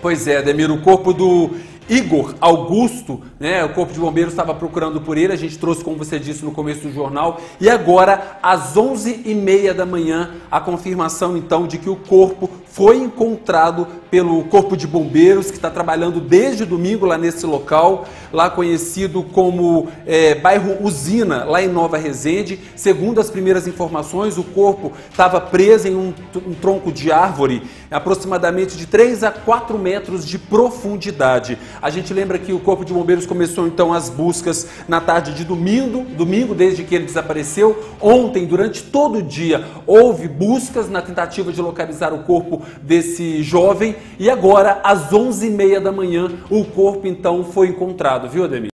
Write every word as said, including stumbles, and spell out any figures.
Pois é, Ademir, o corpo do Igor Augusto, né, o Corpo de Bombeiros estava procurando por ele, a gente trouxe, como você disse no começo do jornal, e agora, às onze e meia da manhã, a confirmação, então, de que o corpo foi encontrado pelo Corpo de Bombeiros, que está trabalhando desde domingo lá nesse local, lá conhecido como é, bairro Usina, lá em Nova Resende. Segundo as primeiras informações, o corpo estava preso em um, um tronco de árvore, aproximadamente de três a quatro metros de profundidade. A gente lembra que o Corpo de Bombeiros começou então as buscas na tarde de domingo, domingo desde que ele desapareceu. Ontem, durante todo o dia, houve buscas na tentativa de localizar o corpo desse jovem e agora, às onze e meia da manhã, o corpo então foi encontrado, viu, Ademir?